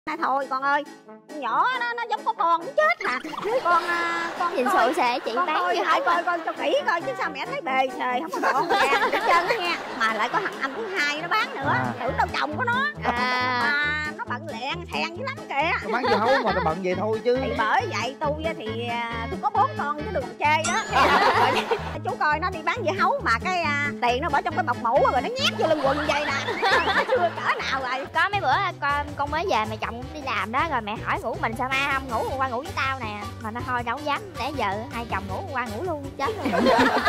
Này thôi con ơi, nhỏ nó giống có con cũng chết hả? Chứ con nhìn sự sẽ chị con bán coi dưa lại hấu coi cho kỹ coi chứ sao mẹ thấy bề xề không có còn nha hết trơn đó nha. Mà lại có thằng anh thứ hai nó bán nữa, tưởng đâu chồng của nó. Mà nó bận lẹn thèn dữ lắm kìa. Nó bán dưa hấu mà nó bận vậy thôi chứ. Thì bởi vậy tôi thì tôi có 4 con chứ đừng chê đó. Chú coi nó đi bán dưa hấu mà cái tiền nó bỏ trong cái bọc mũ rồi nó nhét vô lưng quần vậy nè. Nó chưa cỡ nào rồi. Có mấy bữa con mới về mẹ chồng đi làm đó, rồi mẹ hỏi ngủ mình sao mai không ngủ qua ngủ với tao nè, mà nó thôi đâu dám, để giờ hai chồng ngủ qua ngủ luôn chết luôn.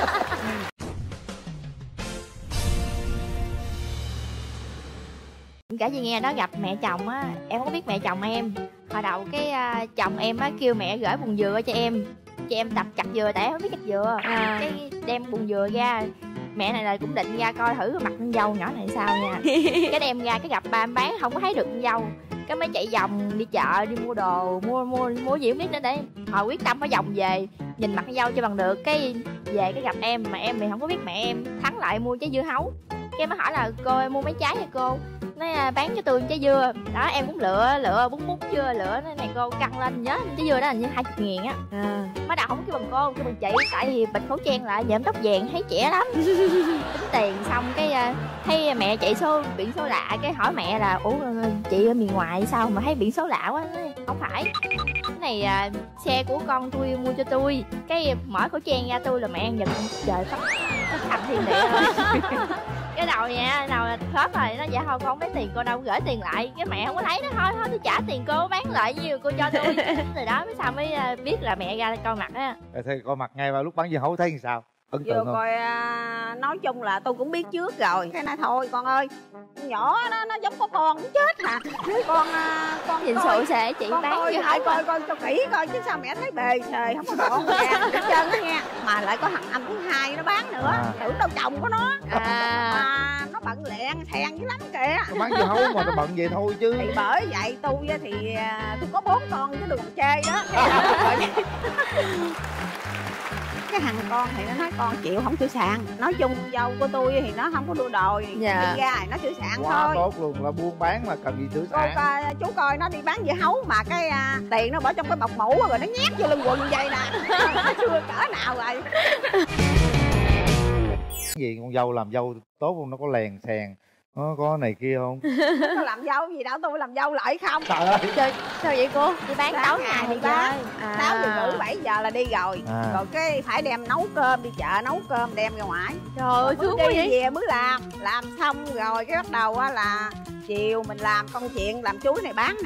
Kể gì nghe nó gặp mẹ chồng á, em không có biết mẹ chồng em. Hồi đầu cái chồng em á kêu mẹ gửi bùn dừa cho em tập chặt dừa tại em không biết chặt dừa. Cái đem bùn dừa ra, mẹ này là cũng định ra coi thử mặt con dâu nhỏ này sao nha. Cái đem ra cái gặp ba em bán không có thấy được con dâu, cái mới chạy vòng đi chợ đi mua đồ, mua gì không biết nữa, để hồi quyết tâm phải vòng về nhìn mặt con dâu cho bằng được. Cái về cái gặp em mà em thì không có biết mẹ em, thắng lại mua trái dưa hấu. Cái mới hỏi là cô em mua mấy trái vậy cô, nói bán cho tôi trái dưa đó. Em cũng lựa bún dưa, lựa nói này cô căng lên, nhớ trái dưa đó là như 20.000 á. Mới đầu không kêu bằng cô, kêu bằng chị, tại vì bịt khẩu trang lại nhuộm tóc vàng thấy trẻ lắm. Tính tiền xong cái thấy mẹ chạy biển số lạ, cái hỏi mẹ là ủa chị ở miền ngoài sao mà thấy biển số lạ quá. Nói, không phải, cái này xe của con tôi mua cho tôi. Cái mở khẩu trang ra tôi là mẹ giật trời phát thành thiên địa rồi. Cái đầu nha, đầu là khớp rồi, nó dạ thôi con lấy tiền cô đâu, gửi tiền lại. Cái mẹ không có thấy, nó thôi tôi trả tiền cô, bán lại nhiêu cô cho tôi. Rồi đó mới sao mới biết là mẹ ra coi mặt á. Thế coi mặt ngay vào lúc bán dưa hấu thấy sao? Ấn tượng không? Coi nói chung là tôi cũng biết trước rồi. Cái này thôi con ơi, nhỏ nó giống có con cũng chết hả? Chứ con nhìn sự sẽ chị bán coi dưa lại hấu coi cho kỹ coi chứ sao mẹ thấy bề xề không có còn nha hết trơn đó nha. Mà lại có thằng anh thứ hai nó bán nữa, tưởng đâu chồng của nó. Mà nó bận lẹn thèn dữ lắm kìa. Nó bán dưa hấu mà nó bận vậy thôi chứ. Thì bởi vậy tôi thì tôi có 4 con chứ đừng chê đó. Cái thằng con thì nó nói con chịu không chịu sàn. Nói chung dâu của tôi thì nó không có đua đòi, đi ra thì nó chịu sàn quá thôi. Tốt luôn, là buôn bán mà cần gì chữ sàn. Chú coi nó đi bán dưa hấu mà cái tiền nó bỏ trong cái bọc mũ rồi nó nhét vô lưng quần vậy nè. Nó chưa cỡ nào rồi. Gì con dâu làm dâu tốt không? Nó có lèn xèn, nó có này kia không? Nó làm dâu gì đâu, tôi làm dâu lại không. Trời ơi, sao vậy cô? Đi bán 6 ngày đi bán 6 giờ rưỡi 7 giờ là đi rồi. Rồi cái phải đem nấu cơm, đi chợ nấu cơm đem ra ngoài. Trời ơi thương quá vậy. Về mới làm xong rồi cái bắt đầu là chiều mình làm công chuyện làm chuối này bán nè.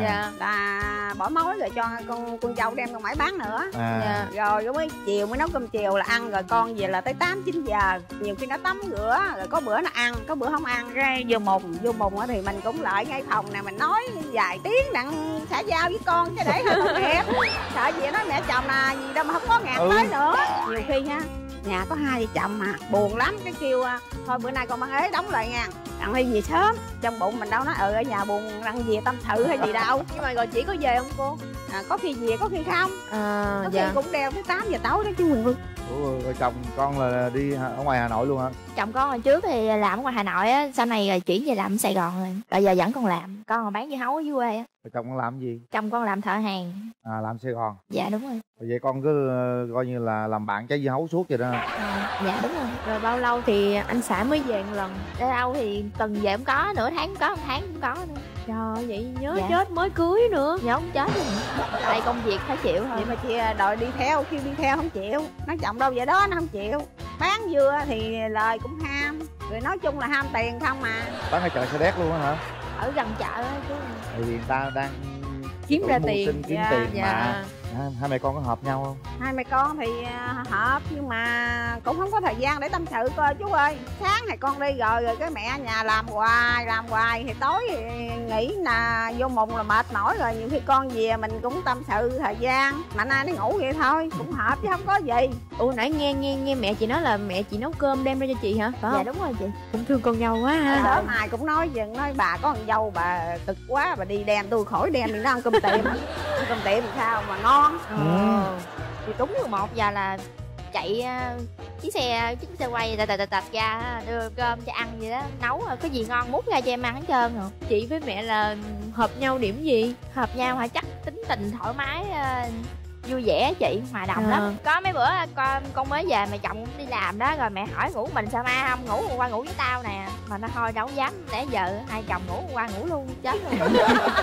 Là bỏ mối rồi cho con dâu đem ra ngoài bán nữa. Rồi mới chiều mới nấu cơm chiều là ăn, rồi con về là tới 8-9 giờ. Nhiều khi nó tắm rửa, rồi có bữa nó ăn, có bữa không ăn. Cái vô mùng thì mình cũng lại ngay phòng nè, mình nói vài tiếng đặng xã giao với con chứ để hơi tội nghiệp. Sợ gì nói mẹ chồng là gì đâu mà không có ngàn tới nữa. Nhiều khi nha, nhà có 2 vợ chồng mà buồn lắm, cái kêu thôi bữa nay con bán ế đóng lại nha, đặng đi về sớm. Trong bụng mình đâu nói ở nhà buồn đặng về tâm sự hay gì đâu. Nhưng mà rồi chị có về không cô? Có khi về có khi không. Có khi cũng đeo tới 8 giờ tối đó chứ Quỳnh Vân. Rồi chồng con là đi ở ngoài Hà Nội luôn hả? Chồng con hồi trước thì làm ở ngoài Hà Nội á, sau này rồi chuyển về làm ở Sài Gòn rồi. Bây giờ vẫn còn làm, con còn bán dưa hấu ở dưới quê á. Rồi chồng con làm gì? Chồng con làm thợ hàn. Làm Sài Gòn. Dạ đúng rồi. Vậy con cứ coi như là làm bạn trái dưa hấu suốt vậy đó. Dạ đúng rồi. Rồi bao lâu thì anh xã mới về một lần? Đâu thì tuần về cũng có, nửa tháng cũng có, 1 tháng cũng có nữa. Trời vậy nhớ chết mới cưới nữa. Nhớ không chết luôn. Tại công việc phải chịu thôi. Vậy mà chị đòi đi theo, khi đi theo không chịu. Nói chồng đâu vậy đó nó không chịu. Bán dưa thì lời cũng ham. Rồi nói chung là ham tiền không mà. Bán ở chợ Sa Đéc luôn á hả? Ở gần chợ á chú. Thì người ta đang kiếm ra tiền. kiếm tiền mà. Hai mẹ con có hợp nhau không? Hai mẹ con thì hợp nhưng mà cũng không có thời gian để tâm sự coi chú ơi. Sáng thì con đi rồi cái mẹ nhà làm hoài thì tối thì nghỉ là vô mùng là mệt mỏi rồi. Nhiều khi con về mình cũng tâm sự thời gian, mà nay nó ngủ vậy thôi, cũng hợp chứ không có gì. Ủa nãy nghe mẹ chị nói là mẹ chị nấu cơm đem ra cho chị hả? Phải không? Dạ đúng rồi chị. Cũng thương con dâu quá ha. Đó ai cũng nói bà có con dâu bà cực quá, bà đi đem tôi khỏi đem thì nó ăn cơm tiệm. Cơm tiệm sao mà ngon. Thì đúng rồi, 1 giờ là chạy chiếc xe quay tạch ra đưa cơm cho ăn gì đó, nấu cái gì ngon múc ra cho em ăn hết trơn rồi. Chị với mẹ là hợp nhau điểm gì? Hợp nhau hả? Chắc tính tình thoải mái, vui vẻ chị, hòa đồng lắm. Có mấy bữa con mới về mẹ chồng đi làm đó, rồi mẹ hỏi ngủ mình sao mai không, ngủ hôm qua ngủ với tao nè, mà nó thôi đâu dám, để giờ hai chồng ngủ hôm qua ngủ luôn, chết luôn.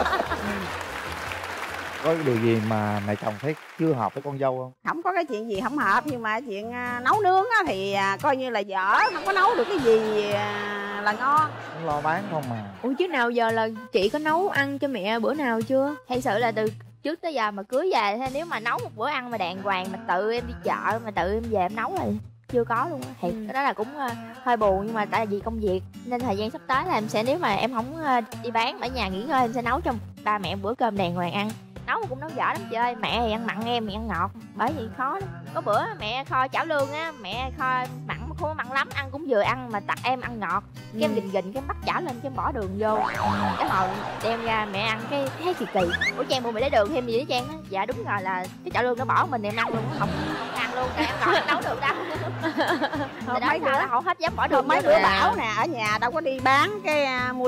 Có điều gì mà mẹ chồng thấy chưa hợp với con dâu không? Không có cái chuyện gì không hợp, nhưng mà chuyện nấu nướng á thì coi như là dở, không có nấu được cái gì là ngon. Không lo bán không mà. Ủa chứ nào giờ là chị có nấu ăn cho mẹ bữa nào chưa? Thật sự là từ trước tới giờ mà cưới về, nếu mà nấu một bữa ăn mà đàng hoàng, mà tự em đi chợ mà tự em về em nấu rồi chưa có luôn á. Thiệt, cái đó là cũng hơi buồn, nhưng mà tại vì công việc nên thời gian sắp tới là em sẽ, nếu mà em không đi bán ở nhà nghỉ ngơi, em sẽ nấu cho ba mẹ bữa cơm đàng hoàng ăn. Nấu cũng nấu dở lắm chị ơi, mẹ thì ăn mặn, em thì ăn ngọt, bởi vì khó lắm. Có bữa mẹ kho chảo lương á, mẹ kho mặn không mặn lắm, ăn cũng vừa ăn, mà tặng em ăn ngọt, cái em gình cái bắt chảo lên, cái em bỏ đường vô, cái hồi đem ra mẹ ăn cái thấy kỳ kỳ. Ủa Trang bộ mày lấy đường thêm gì đó Trang á? Dạ đúng rồi, là cái chảo lương nó bỏ mình em ăn luôn, không ăn luôn, em ngọt em nấu được đâu. Rồi đó sao là họ hết dám bỏ đường. Mấy bữa bảo nè, ở nhà đâu có đi bán cái mua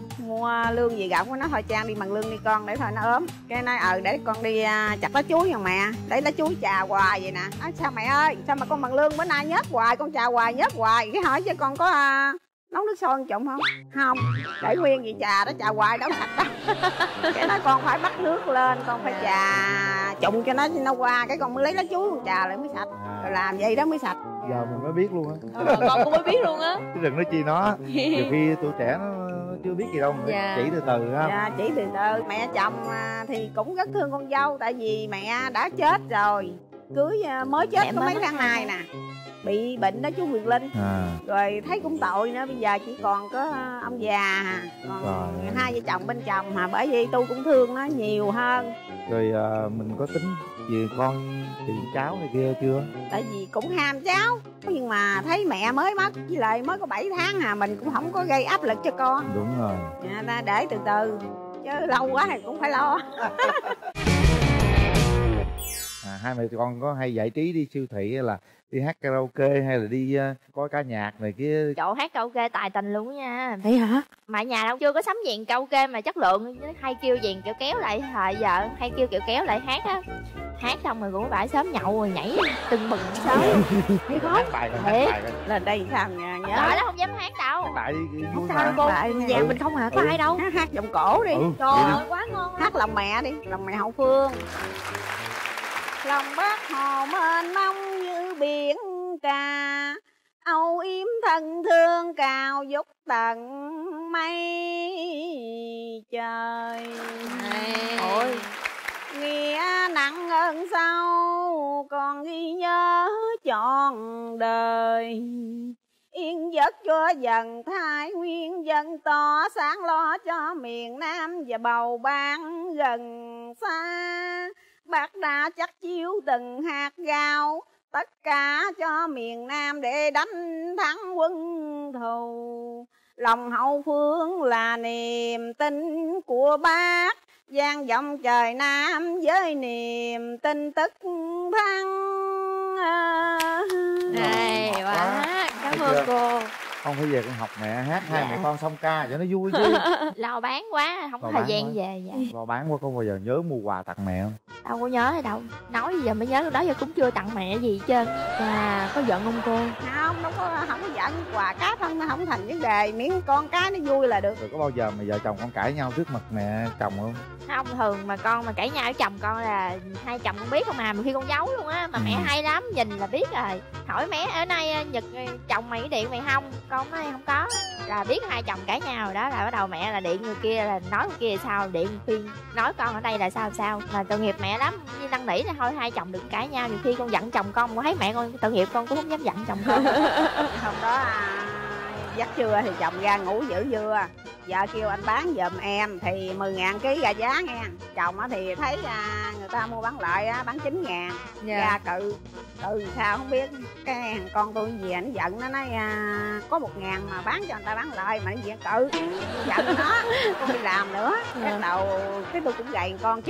lương gì gạo của nó, thôi Trang đi bằng lương đi con, để thôi nó ốm. Cái nói để con đi chặt lá chuối nha mẹ, để lá chuối chà hoài vậy nè. Nói sao mẹ ơi, sao mà con bằng lương bữa nay nhớt hoài, con chà hoài nhớt hoài. Cái hỏi chứ con có nấu nước sôi trụng không? Không, để nguyên vậy chà, nó chà hoài đâu sạch đâu. Cái nói con phải bắt nước lên, con phải chà trụng cho nó qua, cái con mới lấy lá chuối con chà lại mới sạch. Rồi làm vậy đó mới sạch. Giờ mình mới biết luôn á. Con cũng mới biết luôn á. Chứ đừng nói chi nó, nhiều khi tụi trẻ nó chưa biết gì đâu, mình phải chỉ từ từ ha. Dạ, chỉ từ từ. Mẹ chồng thì cũng rất thương con dâu, tại vì mẹ đã chết rồi, cưới mới chết có mấy tháng nay nè, bị bệnh đó chú Quyền Linh, rồi thấy cũng tội nữa, bây giờ chỉ còn có ông già, còn hai vợ chồng bên chồng mà, bởi vì tôi cũng thương nó nhiều hơn. Rồi mình có tính gì con chuyện cháu này kia chưa? Tại vì cũng ham cháu, nhưng mà thấy mẹ mới mất, với lại mới có 7 tháng mình cũng không có gây áp lực cho con. Đúng rồi. Ta để từ từ, chứ lâu quá thì cũng phải lo. Hai mẹ con có hay giải trí đi siêu thị, hay là đi hát karaoke, hay là đi coi ca nhạc này kia? Chỗ hát karaoke tài tình luôn nha. Vậy hả? Mà nhà đâu chưa có sắm dàn karaoke mà chất lượng, hay kêu dàn kẹo kéo lại, thời giờ hay kêu kẹo kéo lại hát á. Hát xong rồi cũng phải sớm nhậu rồi nhảy tưng bừng sớm. Thấy khó. Hát bài rồi. Lên đây sao nhớ. Rồi đó không dám hát đâu. Hát bài đi. Không sao đâu cô. Nhà mình không hả? Có ai đâu. Hát giọng cổ đi. Trời ơi quá ngon. Hát lòng mẹ đi, lòng mẹ hậu phương. Lòng Bác Hồ mênh mông như biển cả, âu yếm thân thương cao vút tận mây trời. Ôi, nghĩa nặng ơn sâu còn ghi nhớ trọn đời. Yên giấc cho dần thái nguyên dân tỏ sáng lo cho miền Nam và bầu ban gần xa. Bác đã chắc chiếu từng hạt gạo, tất cả cho miền Nam để đánh thắng quân thù. Lòng hậu phương là niềm tin của bác, vang vọng trời Nam với niềm tin tức thắng. Quá, cảm ơn cô. Con phải về con học mẹ hát, hai mẹ con xong ca cho nó vui chứ. Lo bán quá, không có thời gian về. Lo bán quá, con bao giờ nhớ mua quà tặng mẹ không? Đâu có nhớ đâu. Nói giờ mới nhớ, lúc đó giờ cũng chưa tặng mẹ gì hết trơn. Có giận không cô? Không có giận, quà cáp không thành vấn đề, miễn con cái nó vui là được. Rồi có bao giờ mà vợ chồng con cãi nhau trước mặt mẹ chồng không? Không, thường mà con mà cãi nhau với chồng con là hai chồng con biết không mà khi con giấu luôn á, mà mẹ hay lắm, nhìn là biết rồi. Hỏi mẹ ở nay Nhật chồng mày điện mày không? Con nói không có, là biết hai chồng cãi nhau rồi đó, là bắt đầu mẹ là điện người kia, là nói người kia là sao, điện khuyên nói con ở đây là sao. Mà tội nghiệp mẹ lắm, như năn nỉ là thôi hai chồng đừng cãi nhau, nhiều khi con giận chồng con thấy mẹ con tội nghiệp, con cũng không dám giận chồng con. Hôm đó dắt trưa thì chồng ra ngủ giữ dưa, vợ kêu anh bán giùm em thì 10.000 ký ra giá nghe. Chồng thì thấy người ta mua bán lại bán 9.000, ra cự sao không biết. Cái thằng con tôi về nó giận, nó nói có 1.000 mà bán cho người ta bán lại mà nó về cự, giận nó không đi làm nữa. Bắt đầu cái tôi cũng gầy con trước,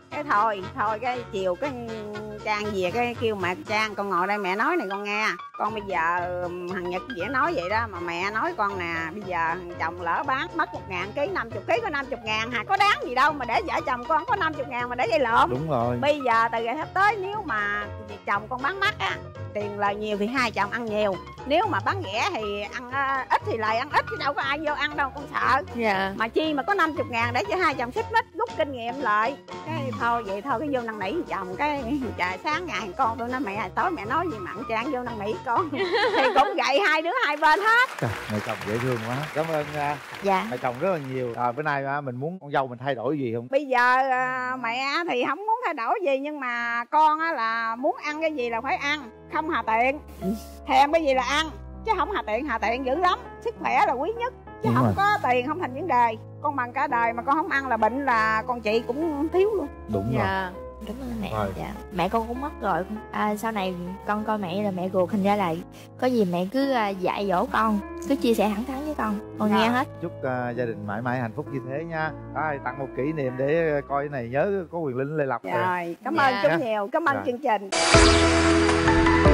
cái thôi cái chiều cái Trang về cái kêu mẹ Trang con ngồi đây mẹ nói này con nghe. Con bây giờ thằng Nhật dễ nói vậy đó mà mẹ nói con nè, bây giờ thằng chồng lỡ bán mất 1.000 ký 50 ký có 50.000 hả, có đáng gì đâu mà để vợ chồng con có 50.000 mà để dây lộn. Đúng rồi. Bây giờ từ ngày sắp tới nếu mà chồng con bán mắc á, tiền lời nhiều thì hai chồng ăn nhiều, nếu mà bán rẻ thì ăn ít thì lời ăn ít, chứ đâu có ai vô ăn đâu con sợ. Dạ. Mà chi mà có 50.000 để cho hai chồng xích mích rút kinh nghiệm lại. Cái thôi vậy thôi cái vô năn nỉ chồng cái trời sáng ngày con tôi nói mẹ tối mẹ nói gì mà ăn Trang vô năn nỉ con thì cũng gậy hai đứa hai bên hết. Trời, mẹ chồng dễ thương quá. Cảm ơn Dạ. mẹ chồng rất là nhiều. Bữa nay mình muốn con dâu mình thay đổi gì không? Bây giờ mẹ thì không muốn thay đổi gì, nhưng mà con á là muốn ăn cái gì là phải ăn, không hà tiện. Thèm cái gì là ăn, chứ không hà tiện dữ lắm. Sức khỏe là quý nhất, chứ Đúng không rồi. có tiền không thành vấn đề. Con bằng cả đời mà con không ăn là bệnh, là con chị cũng thiếu luôn. Đúng rồi. Dạ. Đúng rồi mẹ. Rồi. Dạ. Mẹ con cũng mất rồi. Sau này con coi mẹ là mẹ ruột, thành ra là có gì mẹ cứ dạy dỗ con, cứ chia sẻ thẳng thắn với con nghe hết. Chúc gia đình mãi mãi hạnh phúc như thế nha. Tặng một kỷ niệm để coi cái này nhớ có Quyền Linh Lê Lộc. Rồi, cảm Dạ. ơn chú nhiều, cảm ơn chương trình.